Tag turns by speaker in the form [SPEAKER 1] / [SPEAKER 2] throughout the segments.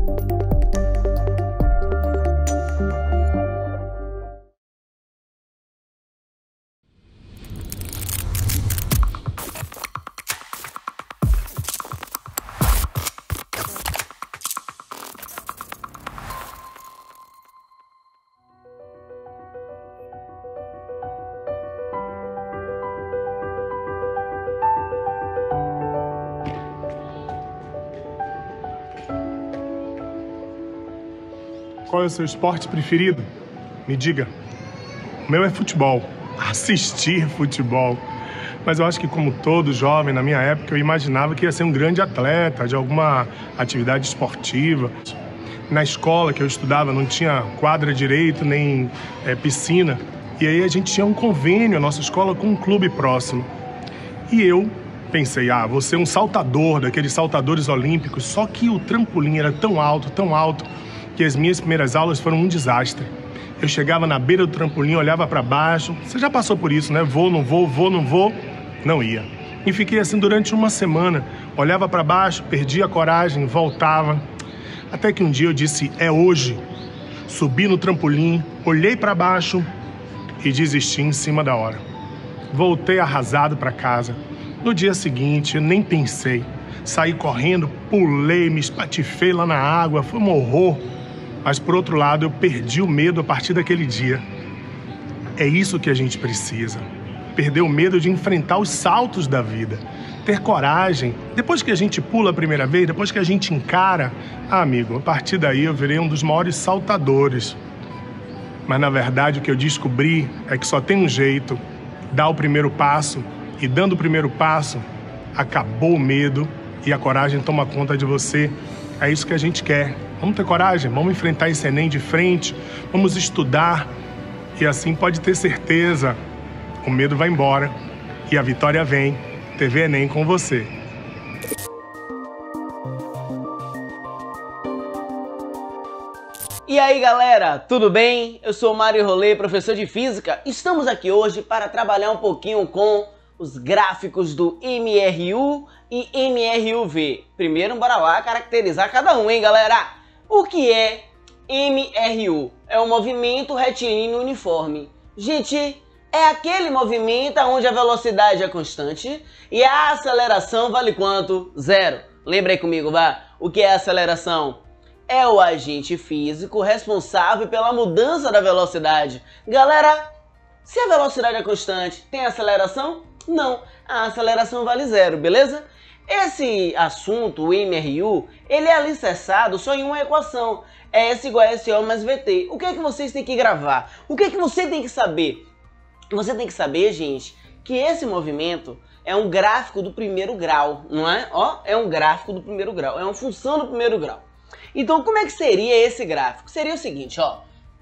[SPEAKER 1] Qual é o seu esporte preferido? Me diga. O meu é futebol. Assistir futebol. Mas eu acho que, como todo jovem, na minha época, eu imaginava que ia ser um grande atleta de alguma atividade esportiva. Na escola que eu estudava não tinha quadra direito, nem piscina. E aí a gente tinha um convênio, a nossa escola, com um clube próximo. E eu pensei, vou ser um saltador, daqueles saltadores olímpicos. Só que o trampolim era tão alto, que as minhas primeiras aulas foram um desastre. Eu chegava na beira do trampolim, olhava para baixo. Você já passou por isso, né? Vou, não vou, vou, não vou. Não ia. E fiquei assim durante uma semana. Olhava para baixo, perdia a coragem, voltava. Até que um dia eu disse, é hoje. Subi no trampolim, olhei para baixo e desisti em cima da hora. Voltei arrasado para casa. No dia seguinte, eu nem pensei. Saí correndo, pulei, me espatifei lá na água, foi um horror. Mas, por outro lado, eu perdi o medo a partir daquele dia. É isso que a gente precisa. Perder o medo de enfrentar os saltos da vida. Ter coragem. Depois que a gente pula a primeira vez, depois que a gente encara, amigo, a partir daí eu virei um dos maiores saltadores. Mas, na verdade, o que eu descobri é que só tem um jeito. Dar o primeiro passo. E, dando o primeiro passo, acabou o medo e a coragem toma conta de você. É isso que a gente quer. Vamos ter coragem, vamos enfrentar esse Enem de frente, vamos estudar e assim pode ter certeza, o medo vai embora e a vitória vem. TV Enem com você.
[SPEAKER 2] E aí galera, tudo bem? Eu sou o Mário Rolê, professor de Física. Estamos aqui hoje para trabalhar um pouquinho com os gráficos do MRU e MRUV. Primeiro, bora lá caracterizar cada um, hein galera? O que é MRU? É um movimento retilíneo uniforme. Gente, é aquele movimento onde a velocidade é constante e a aceleração vale quanto? Zero. Lembra aí comigo, vá? O que é aceleração? É o agente físico responsável pela mudança da velocidade. Galera, se a velocidade é constante, tem aceleração? Não, a aceleração vale zero, beleza? Esse assunto, o MRU, ele é alicerçado só em uma equação. É S igual a SO mais VT. O que é que vocês têm que gravar? O que é que você tem que saber? Você tem que saber, gente, que esse movimento é um gráfico do primeiro grau, não é? Ó, é um gráfico do primeiro grau, é uma função do primeiro grau. Então, como é que seria esse gráfico? Seria o seguinte, ó,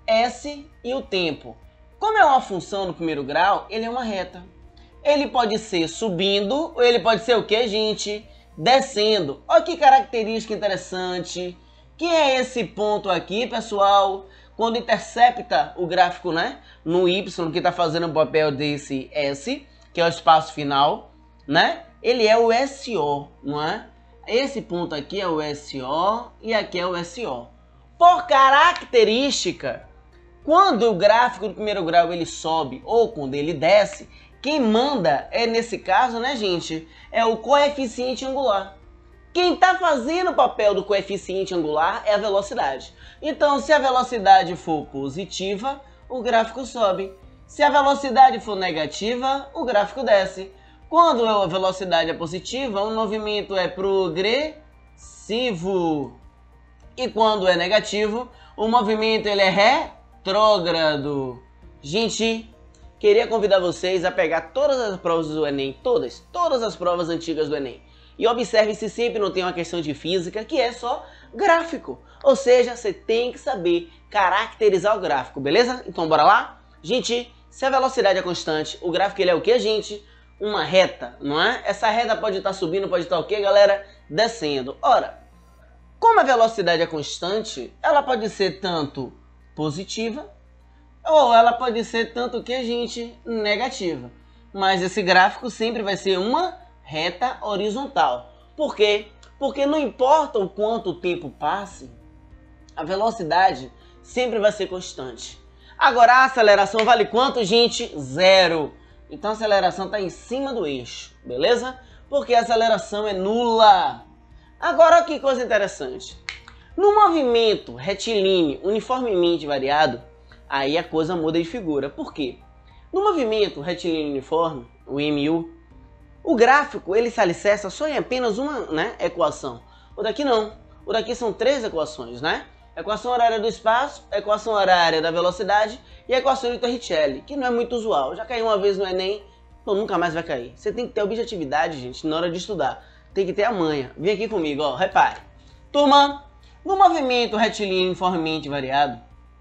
[SPEAKER 2] S e o tempo. Como é uma função do primeiro grau, ele é uma reta. Ele pode ser subindo, ou ele pode ser o que, gente? Descendo. Olha que característica interessante. Que é esse ponto aqui, pessoal? Quando intercepta o gráfico, né? No Y, que está fazendo o papel desse S, que é o espaço final, né? Ele é o SO, não é? Esse ponto aqui é o SO e aqui é o SO. Por característica, quando o gráfico do primeiro grau ele sobe ou quando ele desce, quem manda é, nesse caso, né, gente, é o coeficiente angular. Quem está fazendo o papel do coeficiente angular é a velocidade. Então, se a velocidade for positiva, o gráfico sobe. Se a velocidade for negativa, o gráfico desce. Quando a velocidade é positiva, o movimento é progressivo. E quando é negativo, o movimento ele é retrógrado. Gente, queria convidar vocês a pegar todas as provas do Enem, todas as provas antigas do Enem. E observe se sempre não tem uma questão de física que é só gráfico. Ou seja, você tem que saber caracterizar o gráfico, beleza? Então bora lá? Gente, se a velocidade é constante, o gráfico ele é o que, gente? Uma reta, não é? Essa reta pode estar subindo, pode estar o que, galera? Descendo. Ora, como a velocidade é constante, ela pode ser tanto positiva ou ela pode ser tanto que, gente, negativa. Mas esse gráfico sempre vai ser uma reta horizontal. Por quê? Porque não importa o quanto o tempo passe, A velocidade sempre vai ser constante. Agora a aceleração vale quanto, gente? 0. Então a aceleração está em cima do eixo, beleza? Porque a aceleração é nula. Agora que coisa interessante. No movimento retilíneo uniformemente variado, aí a coisa muda de figura. Por quê? No movimento retilíneo uniforme, o MU, o gráfico ele se alicerça só em apenas uma, né, equação. O daqui não. O daqui são 3 equações, né? Equação horária do espaço, equação horária da velocidade e a equação de Torricelli, que não é muito usual. Já caiu uma vez no Enem, então nunca mais vai cair. Você tem que ter objetividade, gente, na hora de estudar. Tem que ter a manha. Vem aqui comigo, ó, repare. Turma, no movimento retilíneo uniformemente variado,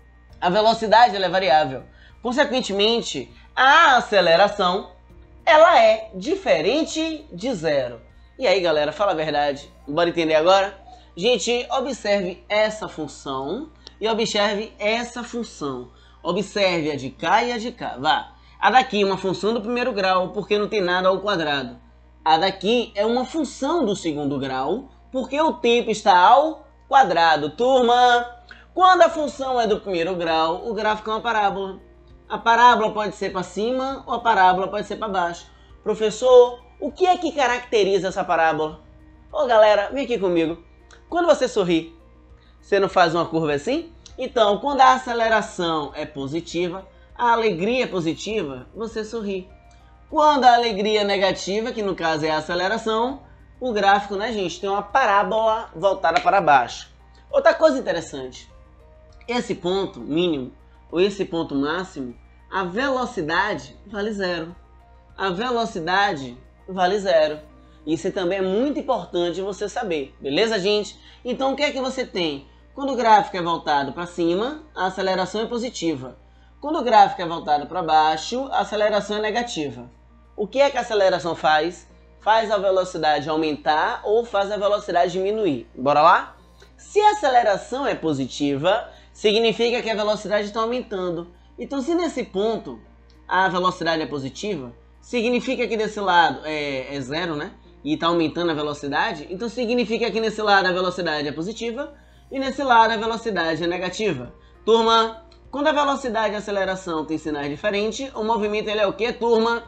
[SPEAKER 2] a velocidade ela é variável. Consequentemente, a aceleração ela é diferente de 0. E aí, galera, fala a verdade. Bora entender agora? Gente, observe essa função e observe essa função. Observe a de cá e a de cá. Vá. A daqui é uma função do primeiro grau, porque não tem nada ao quadrado. A daqui é uma função do segundo grau, porque o tempo está ao quadrado. Turma, quando a função é do primeiro grau, o gráfico é uma parábola. A parábola pode ser para cima ou a parábola pode ser para baixo. Professor, o que é que caracteriza essa parábola? Ô galera, vem aqui comigo. Quando você sorri, você não faz uma curva assim? Então, quando a aceleração é positiva, a alegria é positiva, você sorri. Quando a alegria é negativa, que no caso é a aceleração, o gráfico, né, gente, tem uma parábola voltada para baixo. Outra coisa interessante, esse ponto mínimo ou esse ponto máximo, a velocidade vale 0. A velocidade vale 0. Isso também é muito importante você saber, beleza, gente? Então, o que é que você tem? Quando o gráfico é voltado para cima, a aceleração é positiva. Quando o gráfico é voltado para baixo, a aceleração é negativa. O que é que a aceleração faz? Faz a velocidade aumentar ou faz a velocidade diminuir. Bora lá? Se a aceleração é positiva, significa que a velocidade está aumentando. Então, se nesse ponto a velocidade é positiva, significa que desse lado é 0, né? E está aumentando a velocidade, então significa que nesse lado a velocidade é positiva e nesse lado a velocidade é negativa. Turma, quando a velocidade e a aceleração têm sinais diferentes, o movimento ele é o que, turma?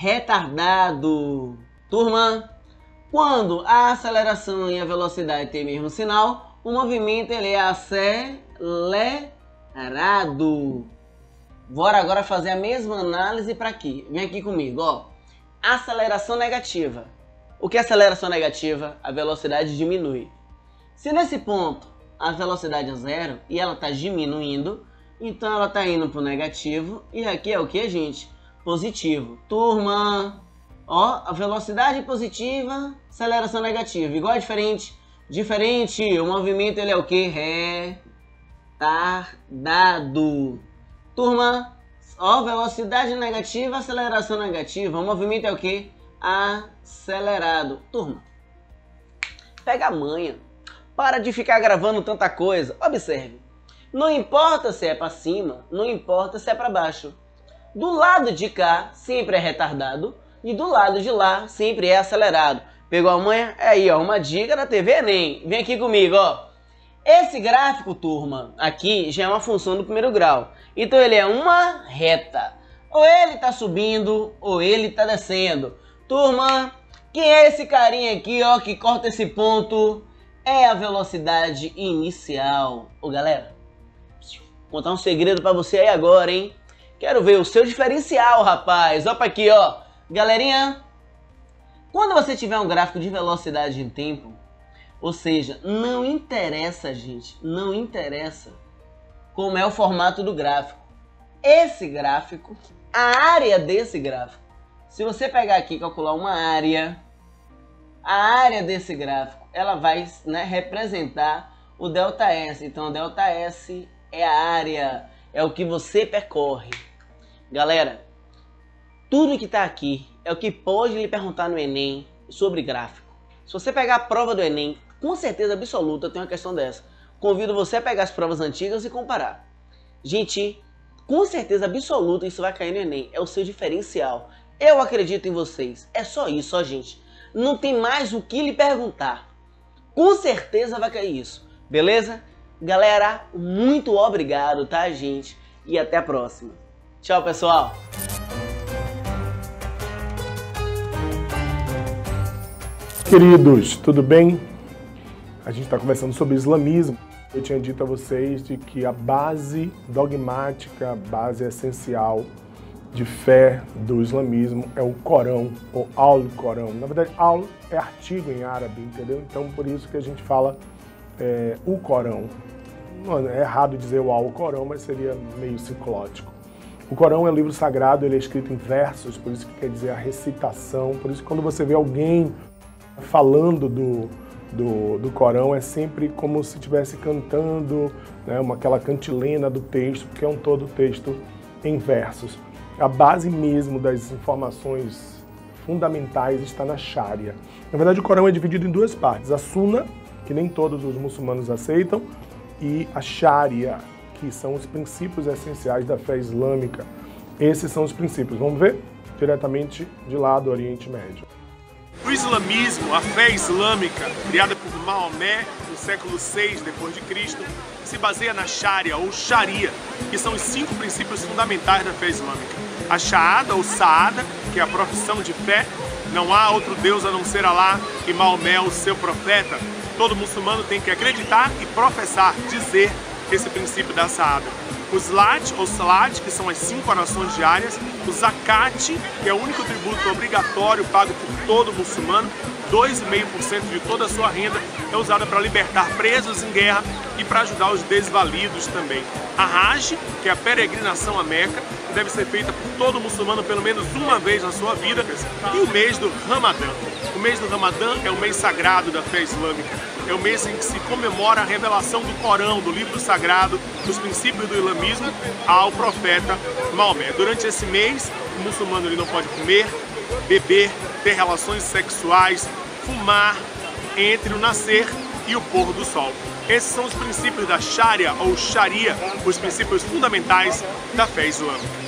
[SPEAKER 2] Retardado. Turma, quando a aceleração e a velocidade têm o mesmo sinal, o movimento ele é acelerado. Bora agora fazer a mesma análise para aqui. Vem aqui comigo, ó. Aceleração negativa. O que é aceleração negativa? A velocidade diminui. Se nesse ponto a velocidade é 0 e ela está diminuindo, então ela está indo para o negativo. E aqui é o que, gente? Positivo. Turma, ó, a velocidade positiva, aceleração negativa. Igual é diferente? Diferente. O movimento ele é o que? Retardado. Turma, ó, velocidade negativa, aceleração negativa. O movimento é o que? Acelerado. Turma, pega a manha. Para de ficar gravando tanta coisa. Observe. Não importa se é para cima, não importa se é para baixo. Do lado de cá sempre é retardado e do lado de lá sempre é acelerado. Pegou a manha? É aí, ó, uma dica da TV Enem. Vem aqui comigo, ó. Esse gráfico, turma, aqui já é uma função do primeiro grau. Então ele é uma reta. Ou ele está subindo ou ele está descendo. Turma, quem é esse carinha aqui, ó, que corta esse ponto? É a velocidade inicial. Ô, galera, vou contar um segredo pra você aí agora, hein? Quero ver o seu diferencial, rapaz. Opa aqui, ó. Galerinha, quando você tiver um gráfico de velocidade em tempo, ou seja, não interessa, gente, não interessa como é o formato do gráfico. Esse gráfico, a área desse gráfico, se você pegar aqui e calcular uma área, a área desse gráfico, ela vai, né, representar o ΔS. Então, o ΔS é a área, é o que você percorre. Galera, tudo que está aqui é o que pode lhe perguntar no Enem sobre gráfico. Se você pegar a prova do Enem, com certeza absoluta tem uma questão dessa. Convido você a pegar as provas antigas e comparar. Gente, com certeza absoluta isso vai cair no Enem. É o seu diferencial. Eu acredito em vocês. É só isso, ó, gente. Não tem mais o que lhe perguntar. Com certeza vai cair isso. Beleza? Galera, muito obrigado, tá, gente? E até a próxima. Tchau, pessoal!
[SPEAKER 1] Queridos, tudo bem? A gente está conversando sobre islamismo. Eu tinha dito a vocês de que a base dogmática, a base essencial de fé do islamismo é o Corão, ou Al-Corão. Na verdade, Al é artigo em árabe, entendeu? Então, por isso que a gente fala o Corão. Não é errado dizer o Al-Corão, mas seria meio ciclótico. O Corão é um livro sagrado, ele é escrito em versos, por isso que quer dizer a recitação. Por isso que quando você vê alguém falando do Corão, é sempre como se estivesse cantando, né, aquela cantilena do texto, porque é um todo texto em versos. A base mesmo das informações fundamentais está na Sharia. Na verdade, o Corão é dividido em duas partes. A Sunna, que nem todos os muçulmanos aceitam, e a Sharia, que são os princípios essenciais da fé islâmica. Esses são os princípios. Vamos ver? Diretamente de lá do Oriente Médio.
[SPEAKER 3] O islamismo, a fé islâmica, criada por Maomé no século VI d.C., se baseia na Sharia ou Sharia, que são os 5 princípios fundamentais da fé islâmica. A Shahada ou Saada, que é a profissão de fé, não há outro Deus a não ser Alá e Maomé, o seu profeta. Todo muçulmano tem que acreditar e professar, dizer esse princípio da Saada. O Zlat ou Salat, que são as 5 orações diárias. O Zakat, que é o único tributo obrigatório pago por todo muçulmano. 2,5% de toda a sua renda é usada para libertar presos em guerra e para ajudar os desvalidos também. A Hajj, que é a peregrinação a Meca, que deve ser feita por todo muçulmano pelo menos uma vez na sua vida. E o mês do Ramadã. O mês do Ramadã é o mês sagrado da fé islâmica. É o mês em que se comemora a revelação do Corão, do livro sagrado, dos princípios do islamismo ao profeta Maomé. Durante esse mês, o muçulmano ele não pode comer, beber, ter relações sexuais, fumar entre o nascer e o pôr do sol. Esses são os princípios da Sharia ou Sharia, os princípios fundamentais da fé islâmica.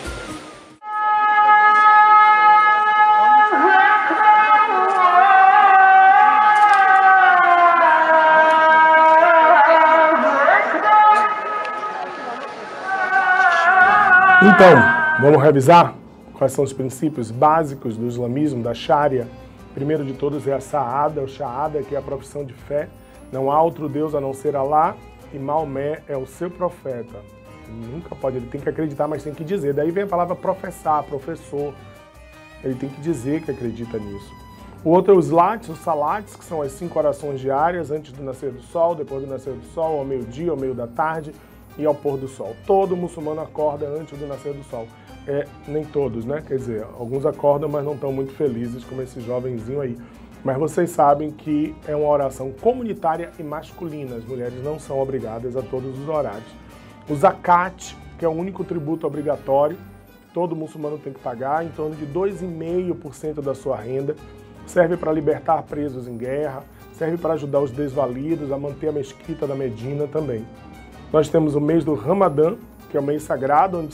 [SPEAKER 1] Então, vamos revisar quais são os princípios básicos do islamismo, da Sharia. Primeiro de todos é a Saada, o Shahada, que é a profissão de fé. Não há outro Deus a não ser Alá e Maomé é o seu profeta. Nunca pode, ele tem que acreditar, mas tem que dizer. Daí vem a palavra professar, professor. Ele tem que dizer que acredita nisso. O outro é os Zlat, os Salats, que são as 5 orações diárias, antes do nascer do sol, depois do nascer do sol, ao meio-dia, ao meio da tarde e ao pôr do sol. Todo muçulmano acorda antes do nascer do sol. Nem todos, né? Quer dizer, alguns acordam, mas não estão muito felizes, como esse jovenzinho aí. Mas vocês sabem que é uma oração comunitária e masculina. As mulheres não são obrigadas a todos os horários. O Zakat, que é o único tributo obrigatório, todo muçulmano tem que pagar, em torno de 2,5% da sua renda. Serve para libertar presos em guerra, serve para ajudar os desvalidos, a manter a mesquita da Medina também. Nós temos o mês do Ramadã, que é o mês sagrado, onde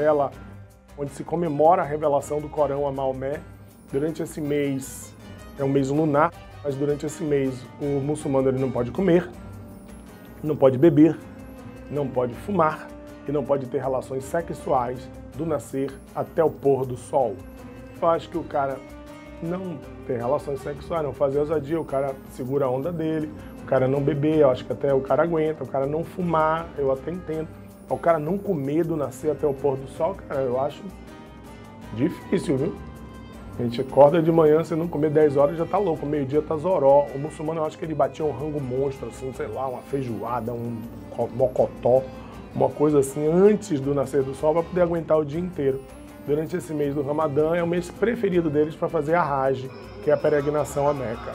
[SPEAKER 1] se comemora a revelação do Corão a Maomé. Durante esse mês, é um mês lunar, mas durante esse mês o muçulmano ele não pode comer, não pode beber, não pode fumar e não pode ter relações sexuais do nascer até o pôr do sol. Eu acho que o cara não ter relações sexuais, não fazer ousadia, o cara segura a onda dele, o cara não beber, eu acho que até o cara aguenta, o cara não fumar, eu até entendo. O cara não comer do nascer até o pôr do sol, cara, eu acho difícil, viu? A gente acorda de manhã, se não comer 10 horas já tá louco, meio-dia tá zoró. O muçulmano, eu acho que ele batia um rango monstro, assim, sei lá, uma feijoada, um mocotó, uma coisa assim, antes do nascer do sol, para poder aguentar o dia inteiro. Durante esse mês do Ramadã, é o mês preferido deles para fazer a Hajj, que é a peregrinação a Meca.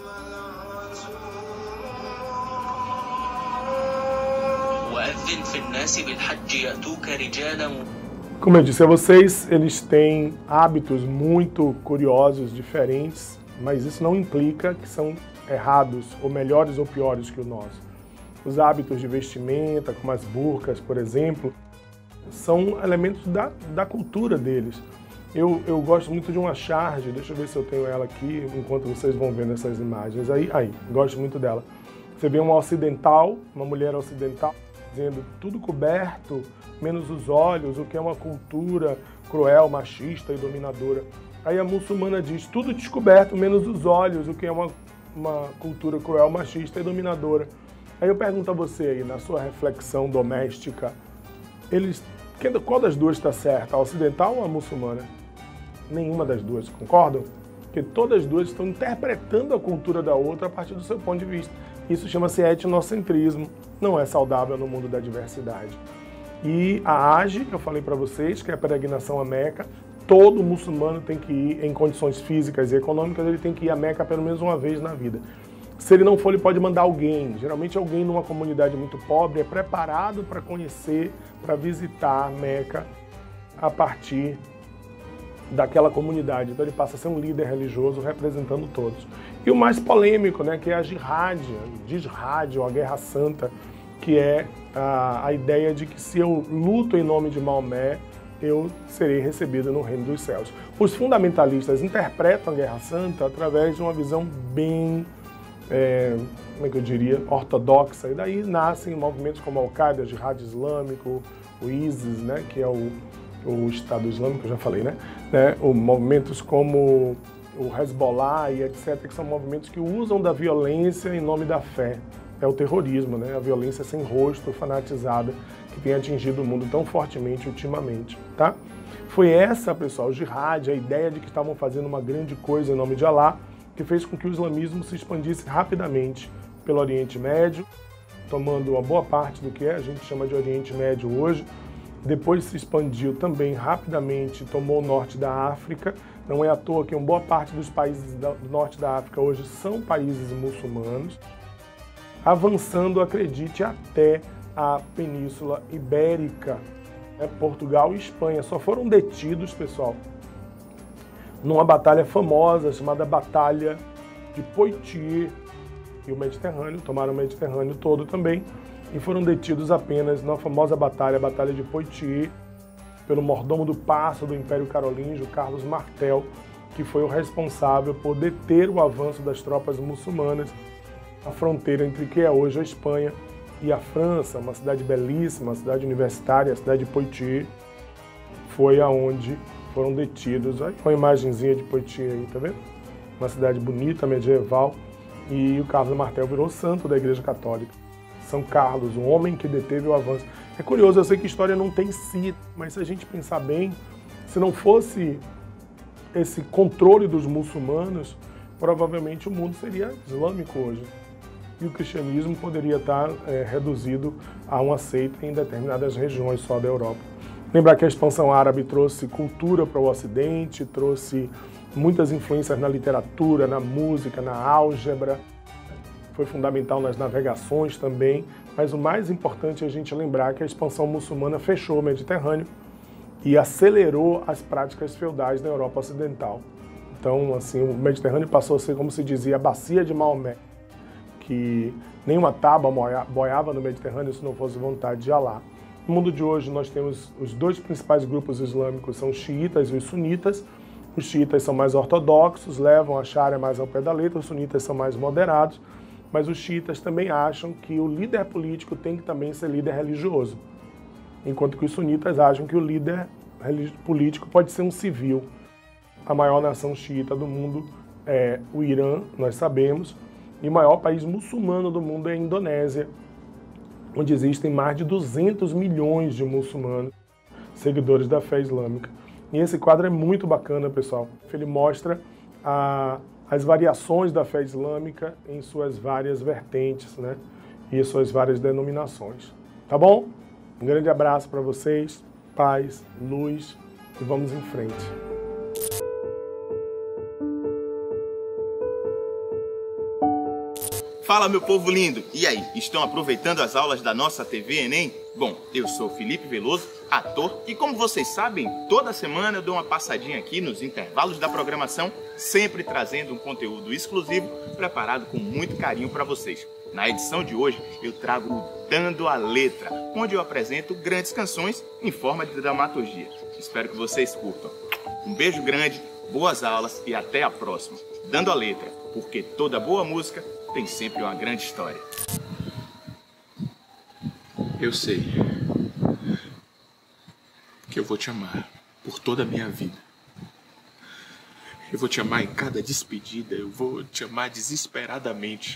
[SPEAKER 1] Como eu disse a vocês, eles têm hábitos muito curiosos, diferentes, mas isso não implica que são errados, ou melhores ou piores que o nosso. Os hábitos de vestimenta, como as burcas, por exemplo, são elementos da cultura deles. Eu gosto muito de uma charge, deixa eu ver se eu tenho ela aqui, enquanto vocês vão vendo essas imagens. Aí, gosto muito dela. Você vê uma ocidental, uma mulher ocidental, dizendo tudo coberto, menos os olhos, o que é uma cultura cruel, machista e dominadora. Aí a muçulmana diz tudo descoberto, menos os olhos, o que é uma cultura cruel, machista e dominadora. Aí eu pergunto a você aí, na sua reflexão doméstica, qual das duas está certa, a ocidental ou a muçulmana? Nenhuma das duas, concordam? Porque todas as duas estão interpretando a cultura da outra a partir do seu ponto de vista. Isso chama-se etnocentrismo, não é saudável no mundo da diversidade. E a Hajj, que eu falei para vocês, que é a peregrinação a Meca, todo muçulmano tem que ir, em condições físicas e econômicas, ele tem que ir a Meca pelo menos uma vez na vida. Se ele não for, ele pode mandar alguém. Geralmente alguém numa comunidade muito pobre é preparado para conhecer, para visitar Meca a partir daquela comunidade. Então ele passa a ser um líder religioso representando todos. E o mais polêmico, né, que é a jihad, ou a Guerra Santa, que é a ideia de que se eu luto em nome de Maomé, eu serei recebido no reino dos céus. Os fundamentalistas interpretam a Guerra Santa através de uma visão bem, como é que eu diria, ortodoxa. E daí nascem movimentos como a Al-Qaeda, Jihad Islâmico, o ISIS, né, que é o Estado Islâmico, eu já falei, né? Movimentos como o Hezbollah e etc., que são movimentos que usam da violência em nome da fé. É o terrorismo, né? A violência sem rosto, fanatizada, que tem atingido o mundo tão fortemente ultimamente, tá? Foi essa, pessoal, o jihad, a ideia de que estavam fazendo uma grande coisa em nome de Alá, que fez com que o islamismo se expandisse rapidamente pelo Oriente Médio, tomando uma boa parte do que a gente chama de Oriente Médio hoje. Depois se expandiu também rapidamente, tomou o norte da África. Não é à toa que uma boa parte dos países do norte da África hoje são países muçulmanos, avançando, acredite, até a Península Ibérica, né? Portugal e Espanha. Só foram detidos, pessoal, numa batalha famosa chamada Batalha de Poitiers e o Mediterrâneo, tomaram o Mediterrâneo todo também, e foram detidos apenas na famosa batalha, a Batalha de Poitiers, pelo mordomo do paço do Império Carolíngio, Carlos Martel, que foi o responsável por deter o avanço das tropas muçulmanas à fronteira entre o que é hoje a Espanha e a França, uma cidade belíssima, uma cidade universitária, a cidade de Poitiers, foi aonde foram detidos. Olha uma imagenzinha de Poitiers aí, tá vendo? Uma cidade bonita, medieval, e o Carlos Martel virou santo da Igreja Católica. São Carlos, um homem que deteve o avanço. É curioso, eu sei que história não tem si, mas se a gente pensar bem, se não fosse esse controle dos muçulmanos, provavelmente o mundo seria islâmico hoje. E o cristianismo poderia estar reduzido a uma seita em determinadas regiões só da Europa. Lembrar que a expansão árabe trouxe cultura para o Ocidente, trouxe muitas influências na literatura, na música, na álgebra. Foi fundamental nas navegações também, mas o mais importante é a gente lembrar que a expansão muçulmana fechou o Mediterrâneo e acelerou as práticas feudais na Europa Ocidental. Então, assim, o Mediterrâneo passou a ser, como se dizia, a bacia de Maomé, que nenhuma tábua boiava no Mediterrâneo se não fosse vontade de Alá. No mundo de hoje nós temos os dois principais grupos islâmicos, são os xiitas e os sunitas. Os xiitas são mais ortodoxos, levam a Sharia mais ao pé da letra, os sunitas são mais moderados, mas os xiitas também acham que o líder político tem que também ser líder religioso, enquanto que os sunitas acham que o líder político pode ser um civil. A maior nação xiita do mundo é o Irã, nós sabemos, e o maior país muçulmano do mundo é a Indonésia, onde existem mais de 200 milhões de muçulmanos, seguidores da fé islâmica. E esse quadro é muito bacana, pessoal. Ele mostra as variações da fé islâmica em suas várias vertentes, né? E suas várias denominações. Tá bom? Um grande abraço para vocês, paz, luz, e vamos em frente.
[SPEAKER 4] Fala, meu povo lindo! E aí, estão aproveitando as aulas da nossa TV Enem? Bom, eu sou Felipe Veloso, ator, e como vocês sabem, toda semana eu dou uma passadinha aqui nos intervalos da programação, sempre trazendo um conteúdo exclusivo, preparado com muito carinho para vocês. Na edição de hoje, eu trago o Dando a Letra, onde eu apresento grandes canções em forma de dramaturgia. Espero que vocês curtam. Um beijo grande, boas aulas e até a próxima. Dando a Letra, porque toda boa música tem sempre uma grande história.
[SPEAKER 3] Eu sei que eu vou te amar por toda a minha vida. Eu vou te amar em cada despedida, eu vou te amar desesperadamente.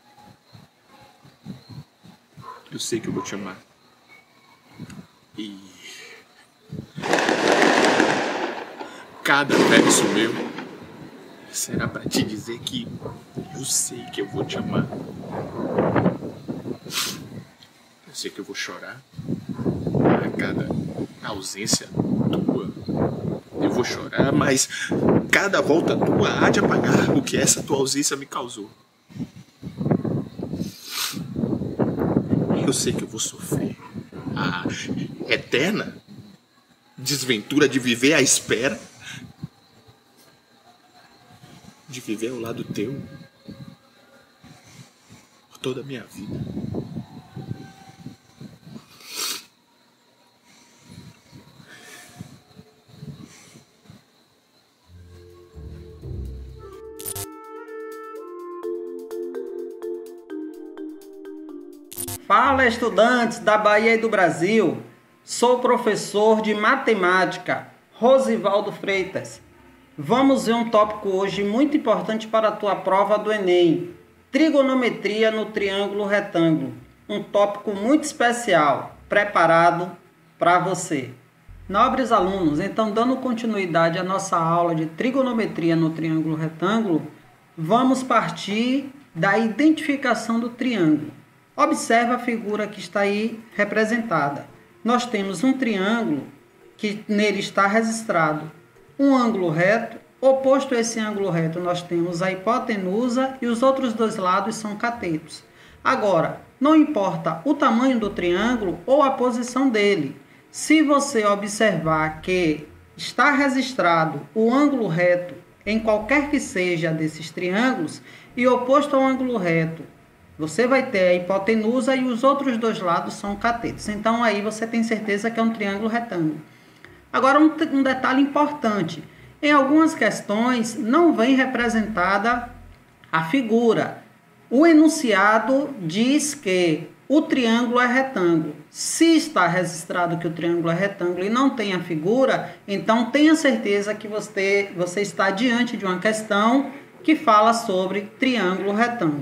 [SPEAKER 3] Eu sei que eu vou te amar. E cada verso meu será para te dizer que eu sei que eu vou te amar. Eu sei que eu vou chorar a cada ausência tua. Eu vou chorar, mas cada volta tua há de apagar o que essa tua ausência me causou. Eu sei que eu vou sofrer a eterna desventura de viver à espera, de viver ao lado teu por toda a minha vida.
[SPEAKER 5] Fala, estudantes da Bahia e do Brasil! Sou professor de matemática, Rosivaldo Freitas. Vamos ver um tópico hoje muito importante para a tua prova do Enem. Trigonometria no triângulo retângulo. Um tópico muito especial, preparado para você. Nobres alunos, então dando continuidade à nossa aula de trigonometria no triângulo retângulo, vamos partir da identificação do triângulo. Observe a figura que está aí representada. Nós temos um triângulo que nele está registrado um ângulo reto. Oposto a esse ângulo reto, nós temos a hipotenusa e os outros dois lados são catetos. Agora, não importa o tamanho do triângulo ou a posição dele. Se você observar que está registrado o ângulo reto em qualquer que seja desses triângulos e oposto ao ângulo reto, você vai ter a hipotenusa e os outros dois lados são catetos. Então, aí você tem certeza que é um triângulo retângulo. Agora, um detalhe importante. Em algumas questões, não vem representada a figura. O enunciado diz que o triângulo é retângulo. Se está registrado que o triângulo é retângulo e não tem a figura, então tenha certeza que você está diante de uma questão que fala sobre triângulo retângulo.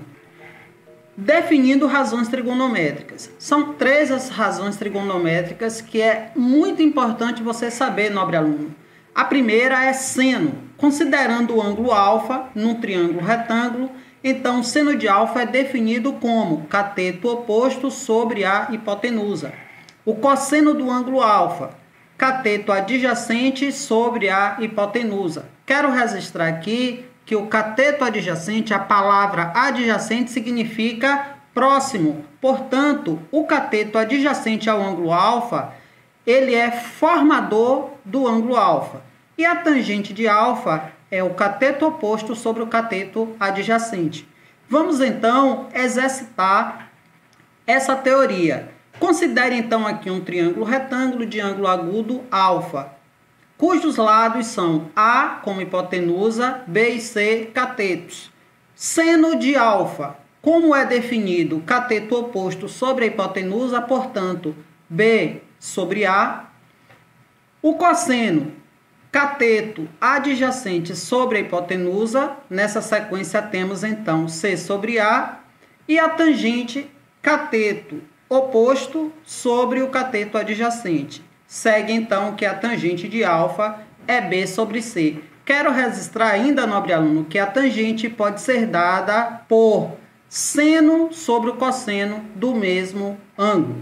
[SPEAKER 5] Definindo razões trigonométricas. São 3 as razões trigonométricas que é muito importante você saber, nobre aluno. A primeira é seno. Considerando o ângulo alfa num triângulo retângulo, então o seno de alfa é definido como cateto oposto sobre a hipotenusa. O cosseno do ângulo alfa, cateto adjacente sobre a hipotenusa. Quero registrar aqui que o cateto adjacente, a palavra adjacente significa próximo. Portanto, o cateto adjacente ao ângulo alfa, ele é formador do ângulo alfa. E a tangente de alfa é o cateto oposto sobre o cateto adjacente. Vamos então exercitar essa teoria. Considere então aqui um triângulo retângulo de ângulo agudo alfa, cujos lados são A como hipotenusa, B e C catetos. Seno de alfa, como é definido cateto oposto sobre a hipotenusa, portanto, B sobre A. O cosseno, cateto adjacente sobre a hipotenusa, nessa sequência temos então C sobre A. E a tangente, cateto oposto sobre o cateto adjacente. Segue então que a tangente de alfa é B sobre C. Quero registrar ainda, nobre aluno, que a tangente pode ser dada por seno sobre o cosseno do mesmo ângulo.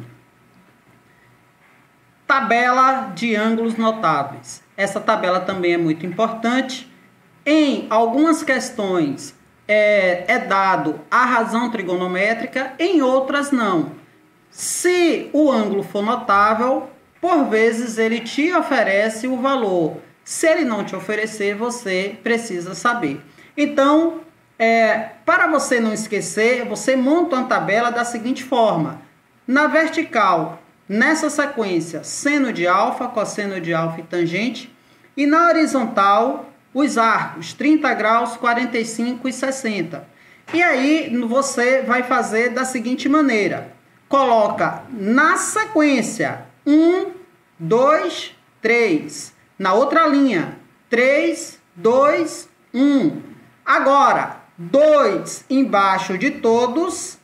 [SPEAKER 5] Tabela de ângulos notáveis. Essa tabela também é muito importante. Em algumas questões é dado a razão trigonométrica, em outras não. Se o ângulo for notável, por vezes ele te oferece o valor. Se ele não te oferecer, você precisa saber. Então, para você não esquecer, você monta uma tabela da seguinte forma. Na vertical, nessa sequência, seno de alfa, cosseno de alfa e tangente. E na horizontal, os arcos 30 graus, 45 e 60. E aí você vai fazer da seguinte maneira. Coloca na sequência 1, 2, 3. Na outra linha, 3, 2, 1. Agora, 2 embaixo de todos.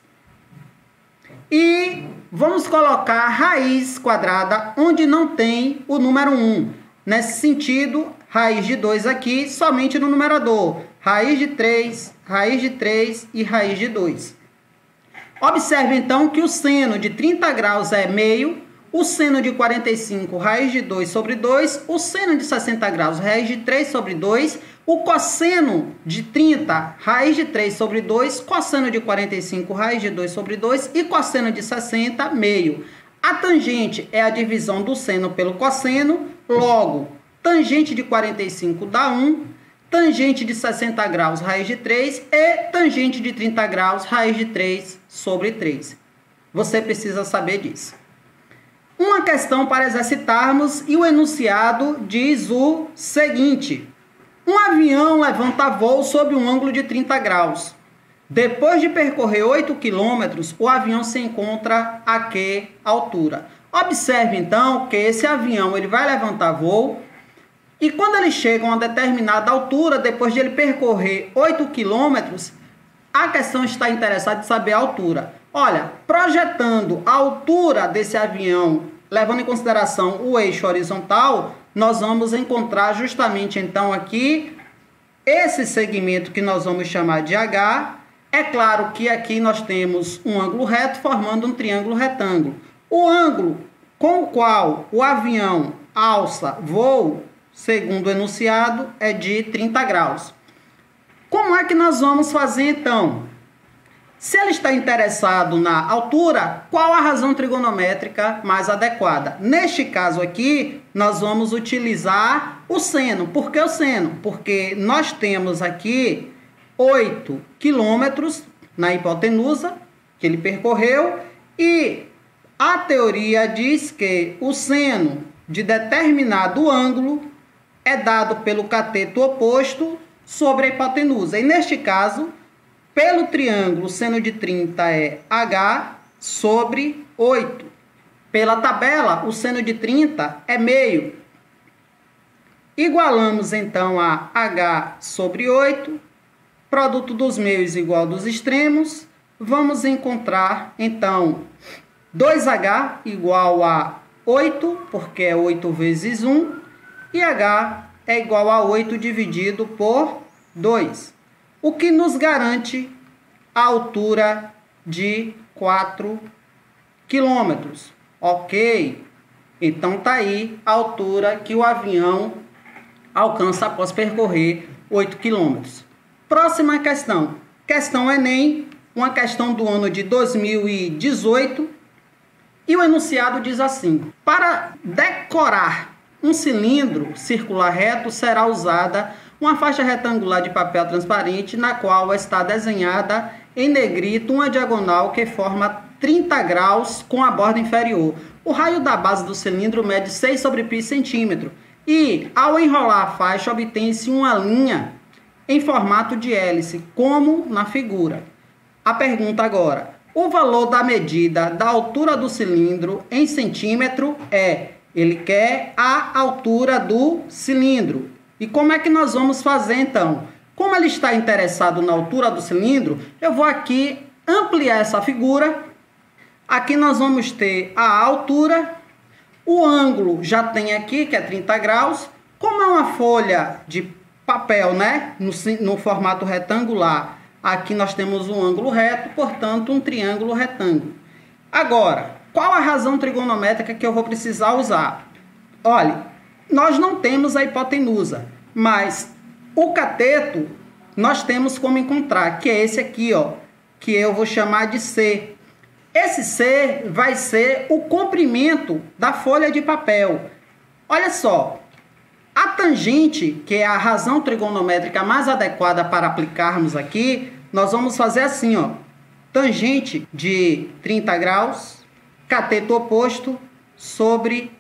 [SPEAKER 5] E vamos colocar raiz quadrada onde não tem o número 1. Nesse sentido, raiz de 2 aqui, somente no numerador. Raiz de 3 e raiz de 2. Observe então que o seno de 30 graus é meio, o seno de 45, raiz de 2 sobre 2, o seno de 60 graus, raiz de 3 sobre 2, o cosseno de 30, raiz de 3 sobre 2, cosseno de 45, raiz de 2 sobre 2 e cosseno de 60, meio. A tangente é a divisão do seno pelo cosseno, logo, tangente de 45 dá 1, tangente de 60 graus, raiz de 3 e tangente de 30 graus, raiz de 3 sobre 3. Você precisa saber disso. Uma questão para exercitarmos e o enunciado diz o seguinte. Um avião levanta voo sob um ângulo de 30 graus. Depois de percorrer 8 quilômetros, o avião se encontra a que altura? Observe então que esse avião ele vai levantar voo e quando ele chega a uma determinada altura, depois de ele percorrer 8 quilômetros, a questão está interessada em saber a altura. Olha, projetando a altura desse avião, levando em consideração o eixo horizontal, nós vamos encontrar justamente então aqui esse segmento que nós vamos chamar de H. É claro que aqui nós temos um ângulo reto formando um triângulo retângulo. O ângulo com o qual o avião alça voo, segundo o enunciado, é de 30 graus. Como é que nós vamos fazer então? Se ele está interessado na altura, qual a razão trigonométrica mais adequada? Neste caso aqui, nós vamos utilizar o seno. Por que o seno? Porque nós temos aqui 8 quilômetros na hipotenusa que ele percorreu e a teoria diz que o seno de determinado ângulo é dado pelo cateto oposto sobre a hipotenusa. E neste caso, pelo triângulo, o seno de 30 é H sobre 8. Pela tabela, o seno de 30 é meio. Igualamos então a H sobre 8. Produto dos meios igual dos extremos. Vamos encontrar então 2H igual a 8, porque é 8 vezes 1. E H é igual a 8 dividido por 2. O que nos garante a altura de 4 quilômetros. Ok? Então tá aí a altura que o avião alcança após percorrer 8 quilômetros. Próxima questão. Questão Enem, uma questão do ano de 2018. E o enunciado diz assim. Para decorar um cilindro circular reto será usada uma faixa retangular de papel transparente na qual está desenhada em negrito uma diagonal que forma 30 graus com a borda inferior. O raio da base do cilindro mede 6 sobre π centímetro e, ao enrolar a faixa, obtém-se uma linha em formato de hélice, como na figura. A pergunta agora, o valor da medida da altura do cilindro em centímetro é, ele quer a altura do cilindro. E como é que nós vamos fazer então? Como ele está interessado na altura do cilindro, eu vou aqui ampliar essa figura. Aqui nós vamos ter a altura, o ângulo já tem aqui, que é 30 graus. Como é uma folha de papel, né, no formato retangular, aqui nós temos um ângulo reto, portanto um triângulo retângulo. Agora, qual a razão trigonométrica que eu vou precisar usar? Olha, nós não temos a hipotenusa, mas o cateto nós temos como encontrar, que é esse aqui, ó, que eu vou chamar de C. Esse C vai ser o comprimento da folha de papel. Olha só, a tangente, que é a razão trigonométrica mais adequada para aplicarmos aqui, nós vamos fazer assim, ó, tangente de 30 graus, cateto oposto sobre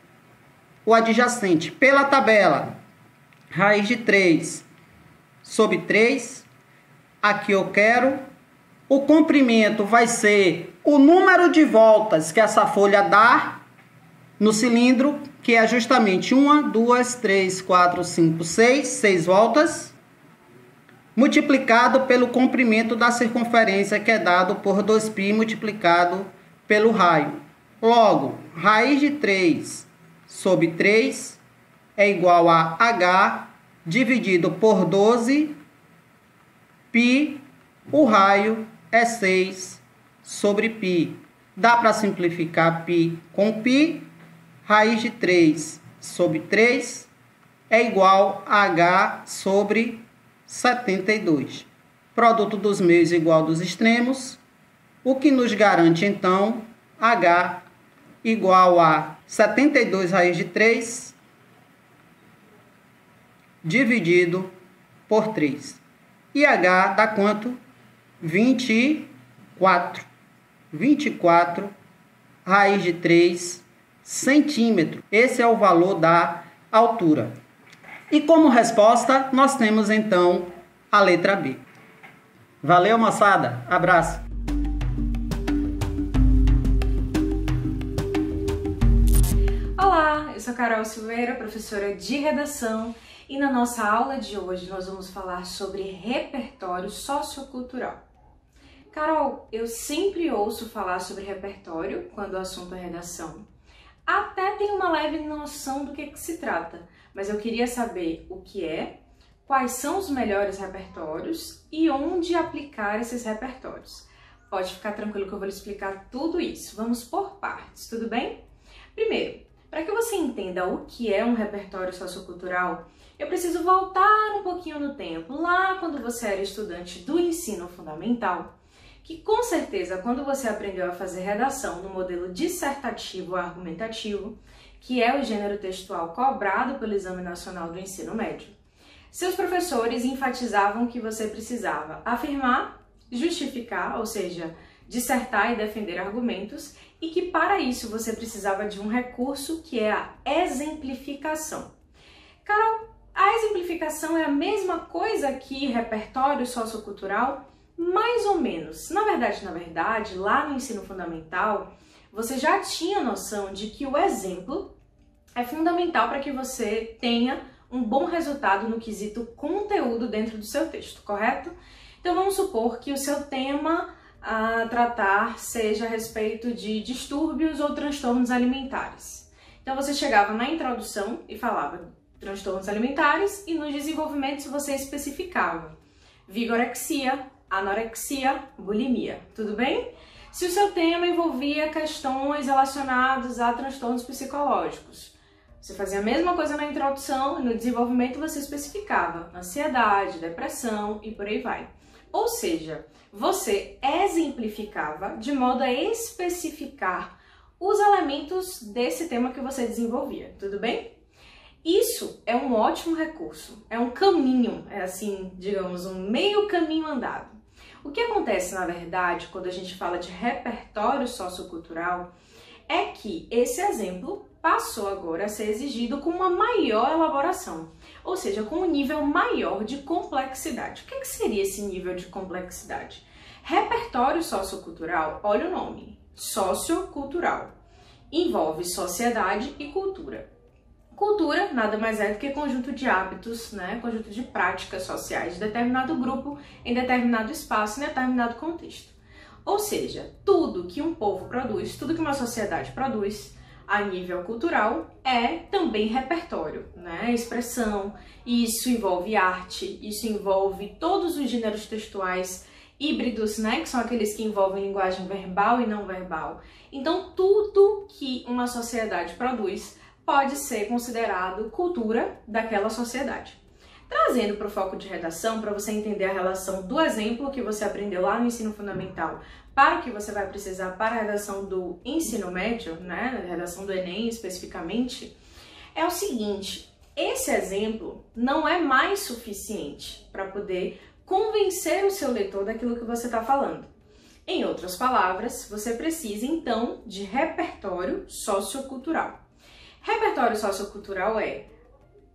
[SPEAKER 5] o adjacente. Pela tabela, raiz de 3 sobre 3, aqui eu quero. O comprimento vai ser o número de voltas que essa folha dá no cilindro, que é justamente 1, 2, 3, 4, 5, 6 voltas, multiplicado pelo comprimento da circunferência, que é dado por 2π multiplicado pelo raio. Logo, raiz de 3 sobre 3 é igual a h dividido por 12, π, o raio é 6 sobre π. Dá para simplificar π com π. Raiz de 3 sobre 3 é igual a h sobre 72. Produto dos meios igual dos extremos, o que nos garante, então, h igual a 72 raiz de 3 dividido por 3. E h dá quanto? 24. 24 raiz de 3 centímetros. Esse é o valor da altura. E como resposta, nós temos então a letra B. Valeu, moçada. Abraço.
[SPEAKER 6] Olá, eu sou Carol Silveira, professora de redação, e na nossa aula de hoje nós vamos falar sobre repertório sociocultural. Carol, eu sempre ouço falar sobre repertório quando o assunto é redação. Até tenho uma leve noção do que se trata, mas eu queria saber o que é, quais são os melhores repertórios e onde aplicar esses repertórios. Pode ficar tranquilo que eu vou lhe explicar tudo isso. Vamos por partes, tudo bem? Primeiro, para que você entenda o que é um repertório sociocultural, eu preciso voltar um pouquinho no tempo, lá quando você era estudante do ensino fundamental, que com certeza quando você aprendeu a fazer redação no modelo dissertativo ou argumentativo, que é o gênero textual cobrado pelo Exame Nacional do Ensino Médio, seus professores enfatizavam que você precisava afirmar, justificar, ou seja, dissertar e defender argumentos, e que para isso você precisava de um recurso que é a exemplificação. Carol, a exemplificação é a mesma coisa que repertório sociocultural? Mais ou menos. Na verdade, lá no ensino fundamental, você já tinha noção de que o exemplo é fundamental para que você tenha um bom resultado no quesito conteúdo dentro do seu texto, correto? Então vamos supor que o seu tema a tratar seja a respeito de distúrbios ou transtornos alimentares. Então você chegava na introdução e falava transtornos alimentares e nos desenvolvimentos você especificava vigorexia, anorexia, bulimia, tudo bem? Se o seu tema envolvia questões relacionadas a transtornos psicológicos, você fazia a mesma coisa na introdução e no desenvolvimento você especificava ansiedade, depressão e por aí vai. Ou seja, você exemplificava de modo a especificar os elementos desse tema que você desenvolvia, tudo bem? Isso é um ótimo recurso, é um caminho, é assim, digamos, um meio caminho andado. O que acontece, na verdade, quando a gente fala de repertório sociocultural, é que esse exemplo passou agora a ser exigido com uma maior elaboração, ou seja, com um nível maior de complexidade. O que seria esse nível de complexidade? Repertório sociocultural, olha o nome, sociocultural, envolve sociedade e cultura. Cultura nada mais é do que conjunto de hábitos, né? Conjunto de práticas sociais de determinado grupo, em determinado espaço, em determinado contexto. Ou seja, tudo que um povo produz, tudo que uma sociedade produz a nível cultural é também repertório, né? Expressão, isso envolve arte, isso envolve todos os gêneros textuais híbridos, né? Que são aqueles que envolvem linguagem verbal e não verbal. Então, tudo que uma sociedade produz pode ser considerado cultura daquela sociedade. Trazendo para o foco de redação, para você entender a relação do exemplo que você aprendeu lá no ensino fundamental para o que você vai precisar para a redação do ensino médio, né, a redação do Enem especificamente, é o seguinte: esse exemplo não é mais suficiente para poder convencer o seu leitor daquilo que você está falando. Em outras palavras, você precisa então de repertório sociocultural. Repertório sociocultural é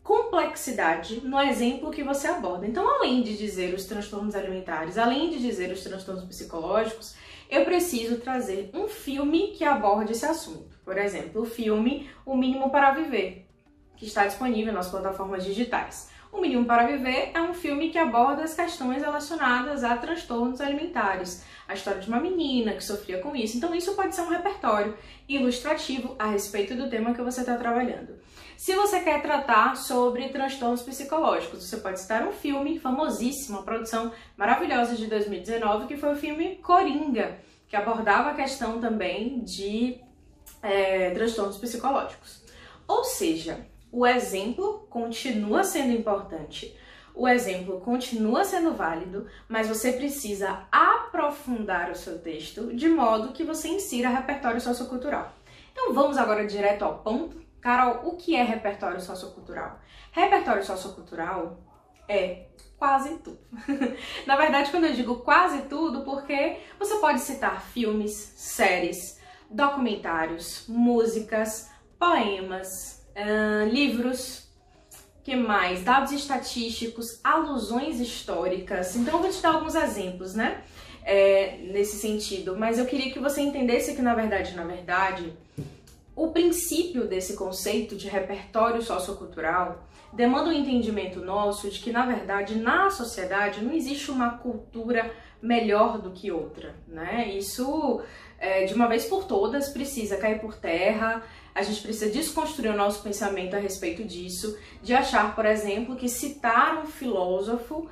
[SPEAKER 6] complexidade no exemplo que você aborda. Então, além de dizer os transtornos alimentares, além de dizer os transtornos psicológicos, eu preciso trazer um filme que aborde esse assunto. Por exemplo, o filme O Mínimo para Viver, que está disponível nas plataformas digitais. O Mínimo para Viver é um filme que aborda as questões relacionadas a transtornos alimentares. A história de uma menina que sofria com isso. Então isso pode ser um repertório ilustrativo a respeito do tema que você está trabalhando. Se você quer tratar sobre transtornos psicológicos, você pode citar um filme famosíssimo, uma produção maravilhosa de 2019, que foi o filme Coringa, que abordava a questão também de transtornos psicológicos. Ou seja, o exemplo continua sendo importante, o exemplo continua sendo válido, mas você precisa aprofundar o seu texto de modo que você insira repertório sociocultural. Então vamos agora direto ao ponto. Carol, o que é repertório sociocultural? Repertório sociocultural é quase tudo. Na verdade, quando eu digo quase tudo, porque você pode citar filmes, séries, documentários, músicas, poemas, livros, que mais? Dados estatísticos, alusões históricas. Então eu vou te dar alguns exemplos, né? Nesse sentido. Mas eu queria que você entendesse que, na verdade, o princípio desse conceito de repertório sociocultural demanda um entendimento nosso de que, na verdade, na sociedade não existe uma cultura melhor do que outra, né? Isso, de uma vez por todas, precisa cair por terra. A gente precisa desconstruir o nosso pensamento a respeito disso, de achar, por exemplo, que citar um filósofo,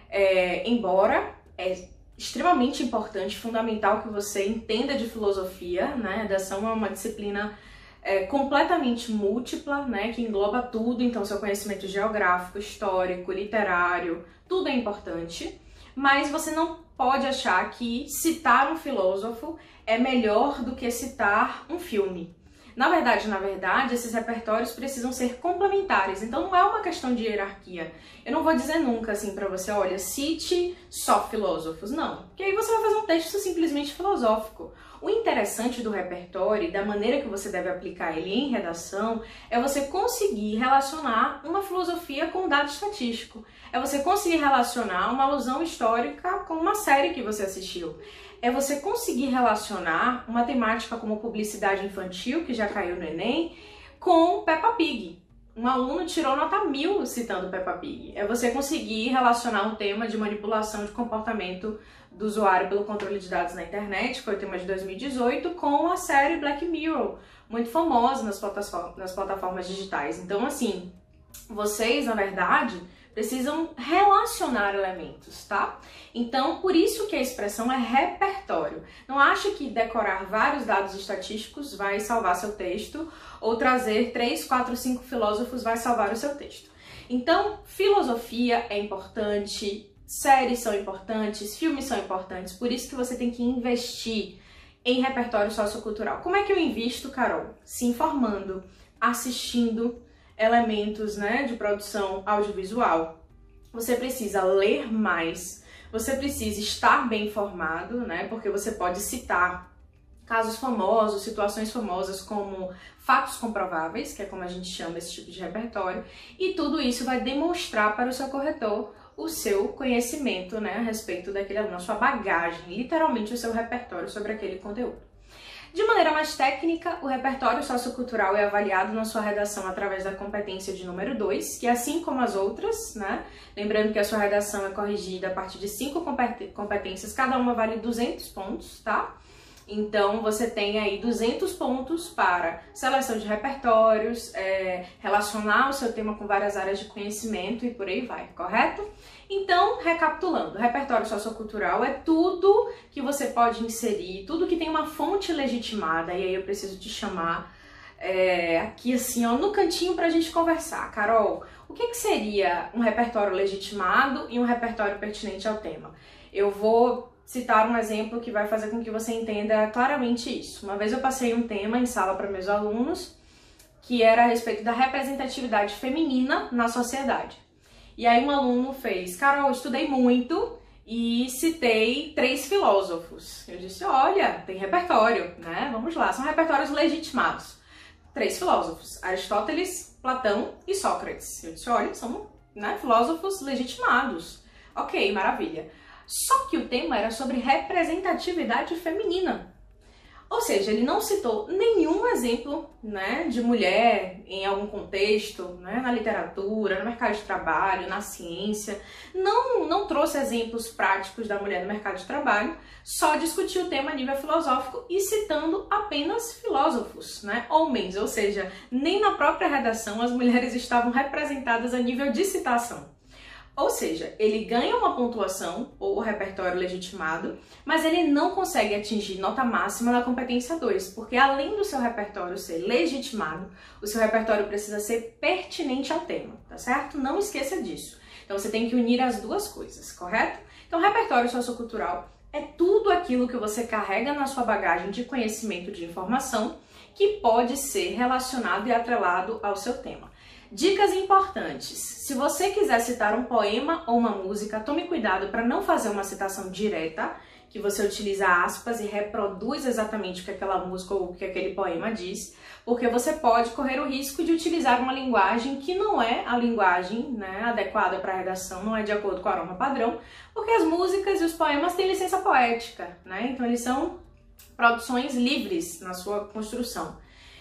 [SPEAKER 6] embora é extremamente importante, fundamental que você entenda de filosofia, né? A redação é uma disciplina completamente múltipla, né? Que engloba tudo, então seu conhecimento geográfico, histórico, literário, tudo é importante, mas você não pode achar que citar um filósofo é melhor do que citar um filme. Na verdade, esses repertórios precisam ser complementares, então não é uma questão de hierarquia. Eu não vou dizer nunca assim pra você, olha, cite só filósofos, não. Porque aí você vai fazer um texto simplesmente filosófico. O interessante do repertório e da maneira que você deve aplicar ele em redação é você conseguir relacionar uma filosofia com um dado estatístico. É você conseguir relacionar uma alusão histórica com uma série que você assistiu. É você conseguir relacionar uma temática como publicidade infantil, que já caiu no Enem, com Peppa Pig. Um aluno tirou nota 1000 citando Peppa Pig. É você conseguir relacionar um tema de manipulação de comportamento do usuário pelo controle de dados na internet, que foi o tema de 2018, com a série Black Mirror, muito famosa nas plataformas digitais. Então, assim, vocês, na verdade, precisam relacionar elementos, tá? Então, por isso que a expressão é repertório. Não ache que decorar vários dados estatísticos vai salvar seu texto, ou trazer 3, 4, 5 filósofos vai salvar o seu texto. Então, filosofia é importante, séries são importantes, filmes são importantes, por isso que você tem que investir em repertório sociocultural. Como é que eu invisto, Carol? Se informando, assistindo elementos, né, de produção audiovisual. Você precisa ler mais, você precisa estar bem informado, né, porque você pode citar casos famosos, situações famosas como fatos comprováveis, que é como a gente chama esse tipo de repertório, e tudo isso vai demonstrar para o seu corretor o seu conhecimento, né, a respeito daquele aluno, a sua bagagem, literalmente o seu repertório sobre aquele conteúdo. De maneira mais técnica, o repertório sociocultural é avaliado na sua redação através da competência de número 2, que assim como as outras, né? Lembrando que a sua redação é corrigida a partir de 5 competências, cada uma vale 200 pontos, tá? Então, você tem aí 200 pontos para seleção de repertórios, relacionar o seu tema com várias áreas de conhecimento e por aí vai, correto? Então, recapitulando, repertório sociocultural é tudo que você pode inserir, tudo que tem uma fonte legitimada, e aí eu preciso te chamar aqui assim, ó, no cantinho pra gente conversar. Carol, o que seria um repertório legitimado e um repertório pertinente ao tema? Eu vou citar um exemplo que vai fazer com que você entenda claramente isso. Uma vez eu passei um tema em sala para meus alunos, que era a respeito da representatividade feminina na sociedade. E aí um aluno fez, Carol, eu estudei muito e citei 3 filósofos. Eu disse, olha, tem repertório, né? Vamos lá, são repertórios legitimados. 3 filósofos, Aristóteles, Platão e Sócrates. Eu disse, olha, são, né, filósofos legitimados. Ok, maravilha. Só que o tema era sobre representatividade feminina. Ou seja, ele não citou nenhum exemplo, né, de mulher em algum contexto, né, na literatura, no mercado de trabalho, na ciência. Não trouxe exemplos práticos da mulher no mercado de trabalho, só discutiu o tema a nível filosófico e citando apenas filósofos, né, homens. Ou seja, nem na própria redação as mulheres estavam representadas a nível de citação. Ou seja, ele ganha uma pontuação, ou repertório legitimado, mas ele não consegue atingir nota máxima na competência 2, porque além do seu repertório ser legitimado, o seu repertório precisa ser pertinente ao tema, tá certo? Não esqueça disso. Então você tem que unir as duas coisas, correto? Então, repertório sociocultural é tudo aquilo que você carrega na sua bagagem de conhecimento de informação que pode ser relacionado e atrelado ao seu tema. Dicas importantes. Se você quiser citar um poema ou uma música, tome cuidado para não fazer uma citação direta, que você utiliza aspas e reproduz exatamente o que aquela música ou o que aquele poema diz, porque você pode correr o risco de utilizar uma linguagem que não é a linguagem, né, adequada para a redação, não é de acordo com a norma padrão, porque as músicas e os poemas têm licença poética, né? Então eles são produções livres na sua construção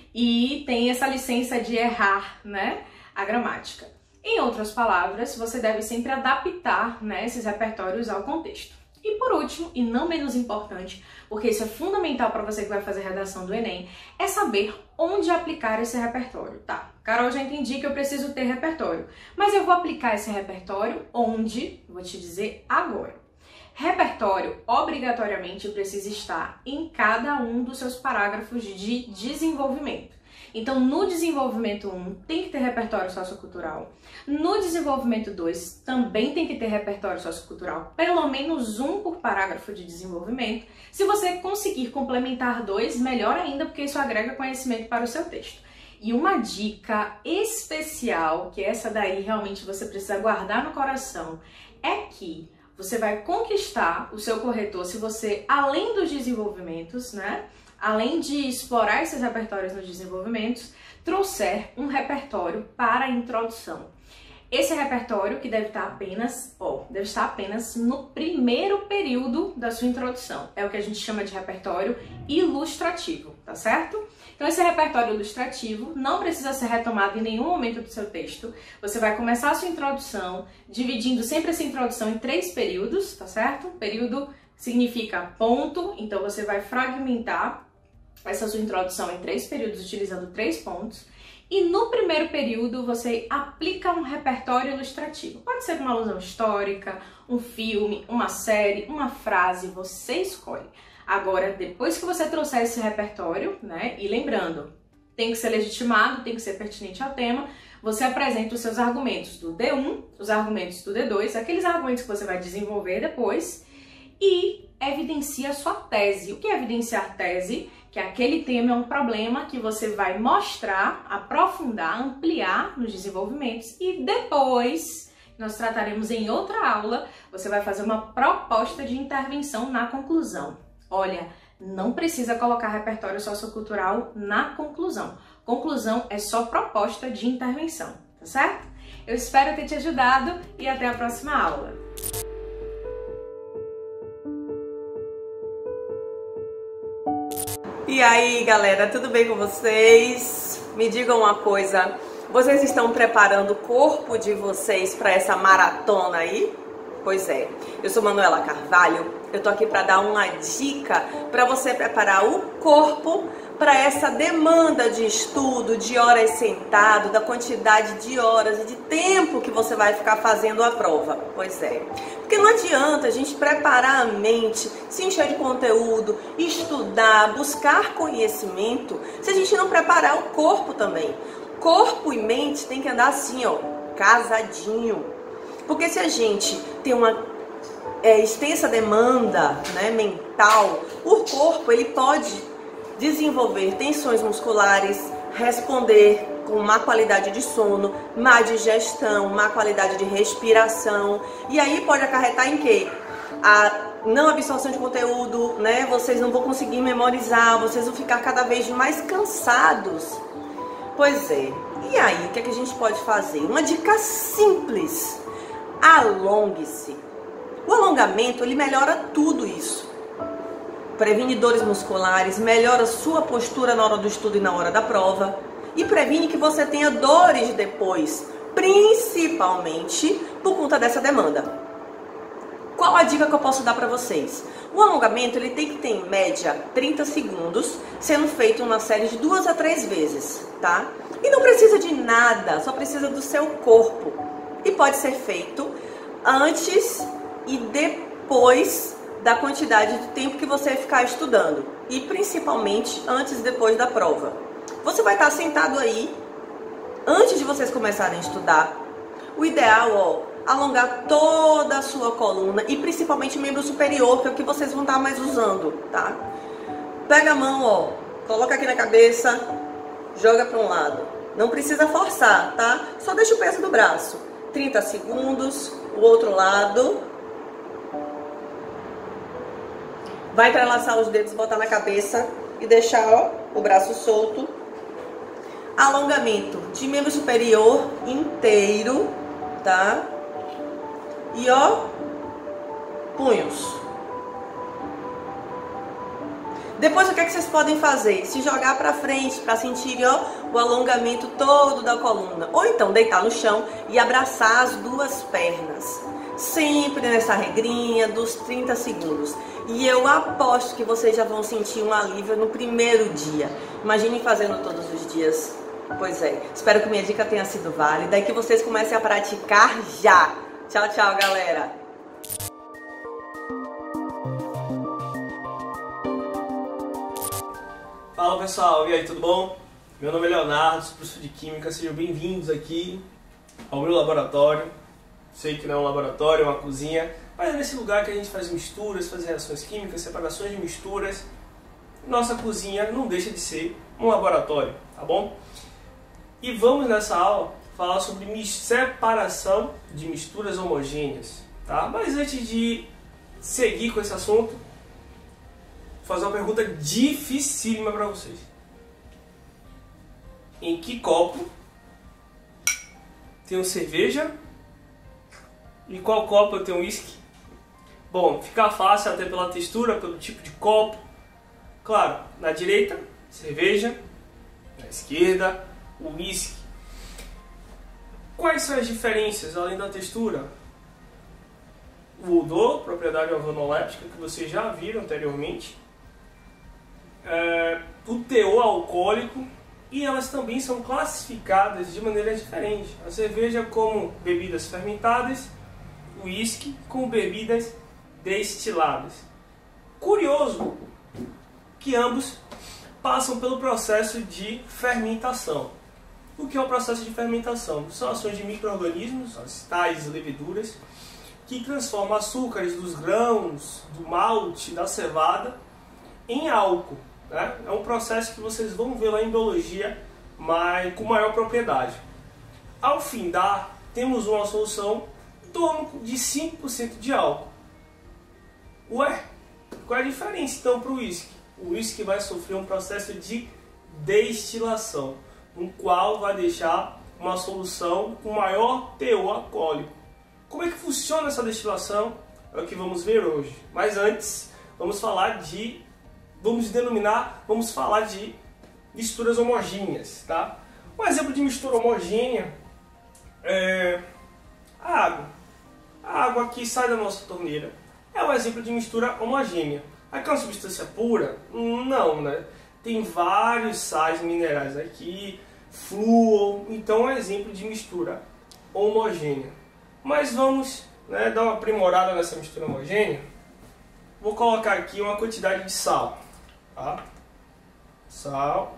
[SPEAKER 6] e tem essa licença de errar, né, a gramática. Em outras palavras, você deve sempre adaptar, né, esses repertórios ao contexto. E por último, e não menos importante, porque isso é fundamental para você que vai fazer redação do Enem, é saber onde aplicar esse repertório. Tá, Carol, já entendi que eu preciso ter repertório, mas eu vou aplicar esse repertório onde? Vou te dizer agora. Repertório obrigatoriamente precisa estar em cada um dos seus parágrafos de desenvolvimento. Então, no desenvolvimento 1 tem que ter repertório sociocultural. No desenvolvimento 2 também tem que ter repertório sociocultural, pelo menos um por parágrafo de desenvolvimento. Se você conseguir complementar 2, melhor ainda, porque isso agrega conhecimento para o seu texto. E uma dica especial, que essa daí realmente você precisa guardar no coração, é que você vai conquistar o seu corretor se você, além dos desenvolvimentos, né, além de explorar esses repertórios nos desenvolvimentos, trouxer um repertório para a introdução. Esse repertório que deve estar apenas no primeiro período da sua introdução. É o que a gente chama de repertório ilustrativo, tá certo? Então esse repertório ilustrativo não precisa ser retomado em nenhum momento do seu texto. Você vai começar a sua introdução dividindo sempre essa introdução em 3 períodos, tá certo? Período significa ponto, então você vai fragmentar essa sua introdução em 3 períodos utilizando 3 pontos. E no primeiro período você aplica um repertório ilustrativo. Pode ser uma alusão histórica, um filme, uma série, uma frase, você escolhe. Agora, depois que você trouxer esse repertório, né, e lembrando, tem que ser legitimado, tem que ser pertinente ao tema, você apresenta os seus argumentos do D1, os argumentos do D2, aqueles argumentos que você vai desenvolver depois, e evidencia a sua tese. O que é evidenciar tese? Que aquele tema é um problema que você vai mostrar, aprofundar, ampliar nos desenvolvimentos e depois, nós trataremos em outra aula, você vai fazer uma proposta de intervenção na conclusão. Olha, não precisa colocar repertório sociocultural na conclusão. Conclusão é só proposta de intervenção, tá certo? Eu espero ter te ajudado e até a próxima aula.
[SPEAKER 7] E aí, galera, tudo bem com vocês? Me digam uma coisa, vocês estão preparando o corpo de vocês para essa maratona aí? Pois é, eu sou Manuela Carvalho, eu tô aqui para dar uma dica para você preparar o corpo para essa demanda de estudo, de horas sentado, da quantidade de horas e de tempo que você vai ficar fazendo a prova. Pois é, porque não adianta a gente preparar a mente, se encher de conteúdo, estudar, buscar conhecimento, se a gente não preparar o corpo também. Corpo e mente tem que andar assim, ó, casadinho. Porque se a gente tem uma extensa demanda, né, mental, o corpo ele pode desenvolver tensões musculares, responder com má qualidade de sono, má digestão, má qualidade de respiração, e aí pode acarretar em quê? A não absorção de conteúdo, né? Vocês não vão conseguir memorizar, vocês vão ficar cada vez mais cansados. Pois é. E aí, o que é que a gente pode fazer? Uma dica simples. Alongue-se. O alongamento, ele melhora tudo isso. Previne dores musculares, melhora sua postura na hora do estudo e na hora da prova. E previne que você tenha dores depois, principalmente por conta dessa demanda. Qual a dica que eu posso dar para vocês? O alongamento ele tem que ter em média 30 segundos, sendo feito uma série de 2 a 3 vezes, tá? E não precisa de nada, só precisa do seu corpo. E pode ser feito antes e depois da quantidade de tempo que você ficar estudando. E principalmente antes e depois da prova. Você vai estar sentado aí, antes de vocês começarem a estudar. O ideal, ó, alongar toda a sua coluna e principalmente o membro superior, que é o que vocês vão estar mais usando, tá? Pega a mão, ó, coloca aqui na cabeça, joga para um lado. Não precisa forçar, tá? Só deixa o peso do braço. 30 segundos, o outro lado. Vai entrelaçar os dedos, botar na cabeça e deixar, ó, o braço solto. Alongamento de membro superior inteiro, tá? E ó, punhos. Depois o que é que vocês podem fazer? Se jogar pra frente para sentir, ó, o alongamento todo da coluna. Ou então deitar no chão e abraçar as duas pernas. Sempre nessa regrinha dos 30 segundos. E eu aposto que vocês já vão sentir um alívio no primeiro dia. Imaginem fazendo todos os dias. Pois é, espero que minha dica tenha sido válida e que vocês comecem a praticar já. Tchau, tchau, galera!
[SPEAKER 8] Fala pessoal, e aí, tudo bom? Meu nome é Leonardo, sou professor de Química, sejam bem-vindos aqui ao meu laboratório. Sei que não é um laboratório, é uma cozinha, mas é nesse lugar que a gente faz misturas, faz reações químicas, separações de misturas. Nossa cozinha não deixa de ser um laboratório, tá bom? E vamos nessa aula falar sobre separação de misturas homogêneas, tá? Mas antes de seguir com esse assunto, vou fazer uma pergunta dificílima para vocês. Em que copo tem cerveja e qual copo eu tenho uísque? Bom, fica fácil até pela textura, pelo tipo de copo. Claro, na direita, cerveja, na esquerda, uísque. Quais são as diferenças além da textura? O odor, propriedade organoléptica, que vocês já viram anteriormente. O teor alcoólico, e elas também são classificadas de maneira diferente. A cerveja como bebidas fermentadas, o uísque como bebidas destiladas. Curioso que ambos passam pelo processo de fermentação. O que é o processo de fermentação? São ações de micro-organismos, as tais leveduras, que transformam açúcares dos grãos, do malte, da cevada, em álcool. Né? É um processo que vocês vão ver lá em biologia, mas com maior propriedade. Ao findar, temos uma solução em torno de 5% de álcool. Ué, qual é a diferença então para o uísque? O uísque vai sofrer um processo de destilação, no qual vai deixar uma solução com maior teor alcoólico. Como é que funciona essa destilação? É o que vamos ver hoje. Mas antes, vamos falar de misturas homogêneas, tá? Um exemplo de mistura homogênea é a água. A água que sai da nossa torneira é um exemplo de mistura homogênea. Aqui é uma substância pura? Não, né? Tem vários sais minerais aqui, flúor, então é um exemplo de mistura homogênea. Mas vamos, né, dar uma aprimorada nessa mistura homogênea. Vou colocar aqui uma quantidade de sal. Tá? Sal.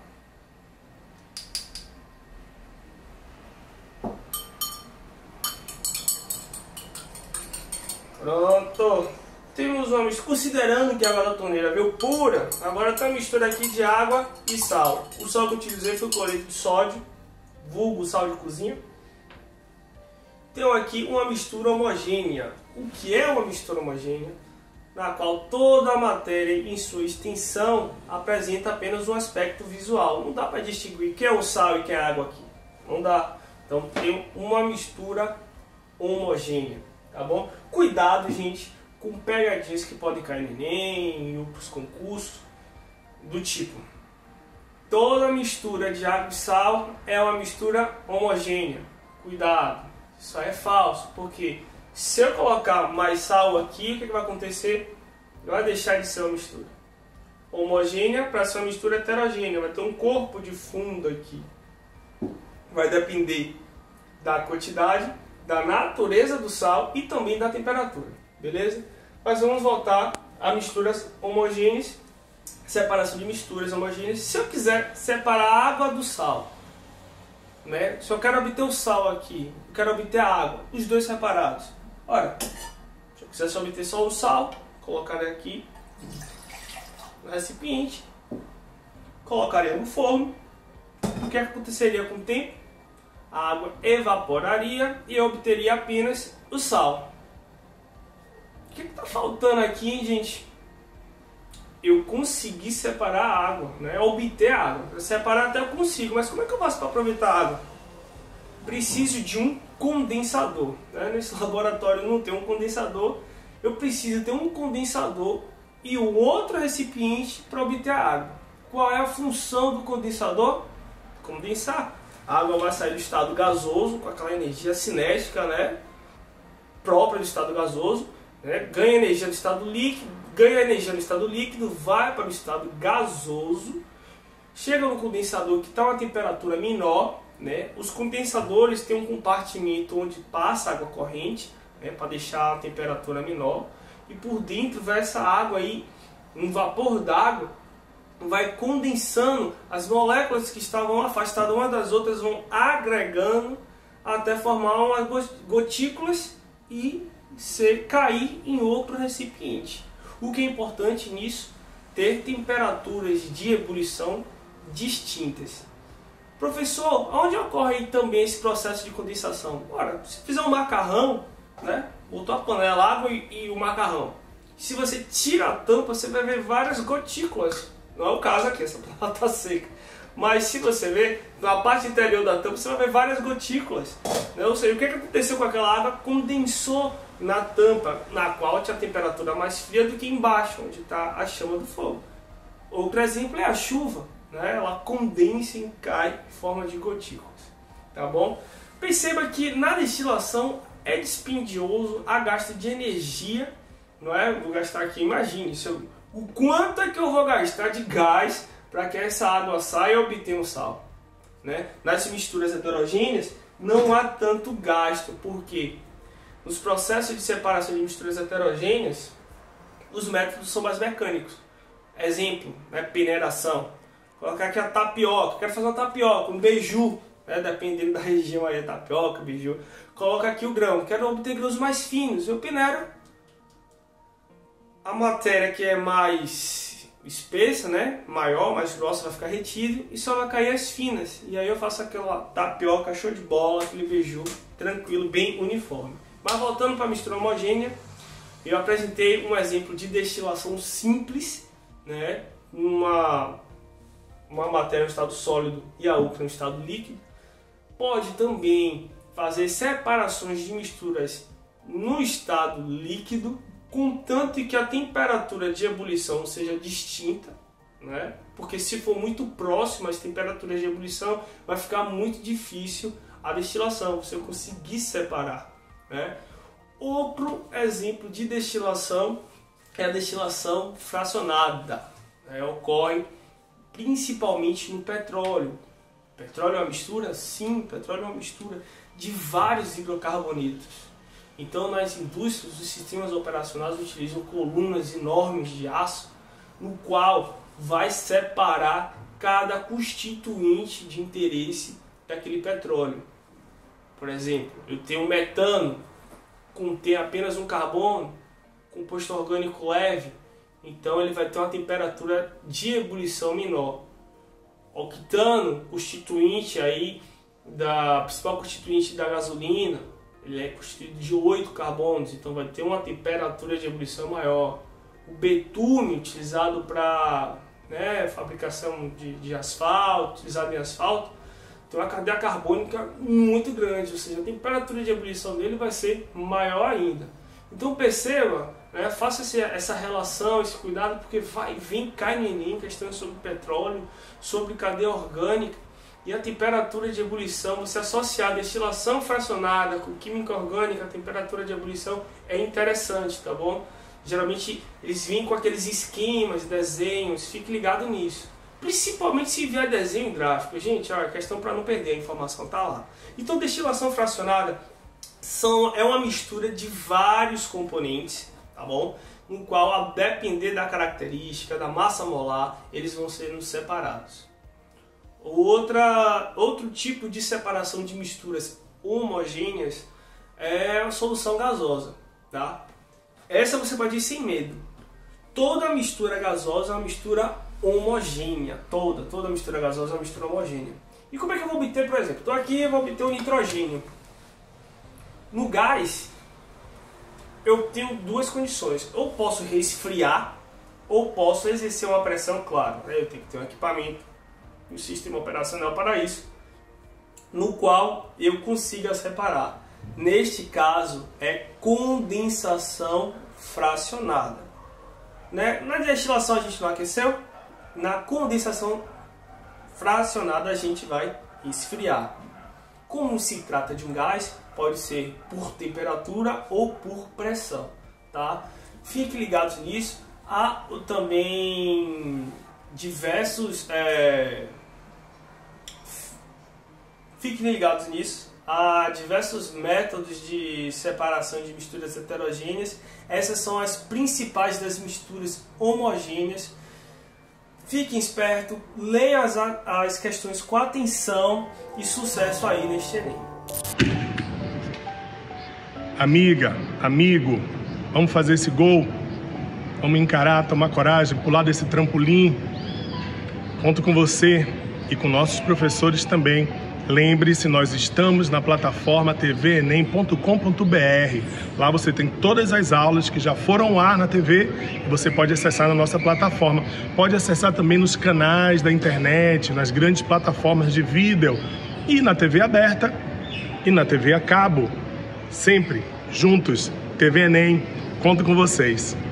[SPEAKER 8] Pronto. Temos uma mistura, considerando que a água da torneira veio pura, agora tem uma mistura aqui de água e sal. O sal que eu utilizei foi cloreto de sódio, vulgo sal de cozinha. Tenho aqui uma mistura homogênea. O que é uma mistura homogênea? na qual toda a matéria em sua extensão apresenta apenas um aspecto visual. Não dá para distinguir quem é o sal e quem é a água aqui. Não dá. Então tem uma mistura homogênea, tá bom? Cuidado, gente, com pegadinhas que podem cair no Enem, em outros concursos, do tipo: toda mistura de água e sal é uma mistura homogênea. Cuidado, isso aí é falso, porque se eu colocar mais sal aqui, o que vai acontecer? Vai deixar de ser uma mistura homogênea para ser uma mistura heterogênea. Vai ter um corpo de fundo aqui. Vai depender da quantidade, da natureza do sal e também da temperatura, beleza? Mas vamos voltar a misturas homogêneas, separação de misturas homogêneas. Se eu quiser separar a água do sal, né? Se eu quero obter o sal aqui, eu quero obter a água, os dois separados. Olha, se eu quisesse obter só o sal, colocaria aqui no recipiente, colocaria no forno. O que aconteceria com o tempo? A água evaporaria e eu obteria apenas o sal. O que está faltando aqui, hein, gente? Eu consegui separar a água, né? Obter a água. Para separar até eu consigo, mas como é que eu faço para aproveitar a água? Preciso de um condensador, né? Nesse laboratório não tem um condensador. Eu preciso ter um condensador e o outro recipiente para obter a água. Qual é a função do condensador? Condensar. A água vai sair do estado gasoso com aquela energia cinética, né, própria do estado gasoso, né, ganha energia no estado líquido, vai para o estado gasoso, chega no condensador que está a uma temperatura menor, né. Os condensadores têm um compartimento onde passa água corrente, né, para deixar a temperatura menor, e por dentro vai essa água aí, um vapor d'água, vai condensando, as moléculas que estavam afastadas umas das outras vão agregando até formar umas gotículas e cair em outro recipiente. O que é importante nisso? Ter temperaturas de ebulição distintas. Professor, onde ocorre também esse processo de condensação? Ora, se fizer um macarrão, né, botou a panela, a água e o macarrão. Se você tira a tampa, você vai ver várias gotículas. Não é o caso aqui, essa panela está seca. Mas se você ver, na parte interior da tampa, você vai ver várias gotículas, né? Ou seja, o que aconteceu com aquela água? Condensou na tampa, na qual tinha a temperatura mais fria do que embaixo, onde está a chama do fogo. Outro exemplo é a chuva, né? Ela condensa e cai em forma de gotículas, tá bom? Perceba que na destilação é dispendioso a gasto de energia, não é? Vou gastar aqui, imagine, o quanto é que eu vou gastar de gás para que essa água saia e obtenha o sal, né? Nas misturas heterogêneas não há tanto gasto, porque nos processos de separação de misturas heterogêneas os métodos são mais mecânicos. Exemplo, né, peneiração. Colocar aqui a tapioca, quero fazer uma tapioca, um beiju, né, dependendo da região aí, tapioca, beiju. Coloca aqui o grão, quero obter grãos mais finos, eu peneiro a matéria que é mais espessa, né, maior, mais grossa, vai ficar retida e só vai cair as finas. E aí eu faço aquela tapioca show de bola, aquele beiju tranquilo, bem uniforme. Mas voltando para a mistura homogênea, eu apresentei um exemplo de destilação simples, né, uma matéria no estado sólido e a outra no estado líquido. Pode também fazer separações de misturas no estado líquido, contanto que a temperatura de ebulição seja distinta, né? Porque se for muito próximo as temperaturas de ebulição, vai ficar muito difícil a destilação, você conseguir separar, né? Outro exemplo de destilação é a destilação fracionada, né? Ocorre principalmente no petróleo. Petróleo é uma mistura? Sim, petróleo é uma mistura de vários hidrocarbonetos. Então, nas indústrias, os sistemas operacionais utilizam colunas enormes de aço, no qual vai separar cada constituinte de interesse daquele petróleo. Por exemplo, eu tenho um metano, contém apenas um carbono, composto orgânico leve, então ele vai ter uma temperatura de ebulição menor. Octano, constituinte aí principal constituinte da gasolina, ele é constituído de 8 carbonos, então vai ter uma temperatura de ebulição maior. o betume utilizado para fabricação de asfalto, utilizado em asfalto, tem uma cadeia carbônica muito grande, ou seja, a temperatura de ebulição dele vai ser maior ainda. Então perceba, faça essa relação, esse cuidado, porque vai vir, cai no Enem, questões sobre petróleo, sobre cadeia orgânica, e a temperatura de ebulição, você associar a destilação fracionada com química orgânica, a temperatura de ebulição é interessante, tá bom? Geralmente eles vêm com aqueles esquemas, desenhos, fique ligado nisso. Principalmente se vier desenho gráfico. Gente, a questão para não perder, a informação tá lá. Então, destilação fracionada é uma mistura de vários componentes, tá bom? No qual, a depender da característica, da massa molar, eles vão sendo separados. Outro tipo de separação de misturas homogêneas é a solução gasosa, tá? Essa você pode ir sem medo. Toda mistura gasosa é uma mistura homogênea. Toda mistura gasosa é uma mistura homogênea. E como é que eu vou obter, por exemplo? Estou aqui e vou obter o nitrogênio. No gás, eu tenho duas condições. Ou posso resfriar, ou posso exercer uma pressão, claro. Eu tenho que ter um equipamento, um sistema operacional para isso, no qual eu consiga separar. Neste caso, é condensação fracionada. Na destilação a gente não aqueceu, na condensação fracionada a gente vai esfriar. Como se trata de um gás, pode ser por temperatura ou por pressão, tá? Fiquem ligados nisso. Há também diversos... Fiquem ligados nisso. Há diversos métodos de separação de misturas heterogêneas. Essas são as principais das misturas homogêneas. Fiquem espertos, leiam as questões com atenção e sucesso aí neste Enem.
[SPEAKER 1] Amiga, amigo, vamos fazer esse gol? Vamos encarar, tomar coragem, pular desse trampolim? Conto com você e com nossos professores também. Lembre-se, nós estamos na plataforma tvenem.com.br. Lá você tem todas as aulas que já foram ao ar na TV e você pode acessar na nossa plataforma. Pode acessar também nos canais da internet, nas grandes plataformas de vídeo e na TV aberta e na TV a cabo. Sempre juntos, TV Enem, conto com vocês.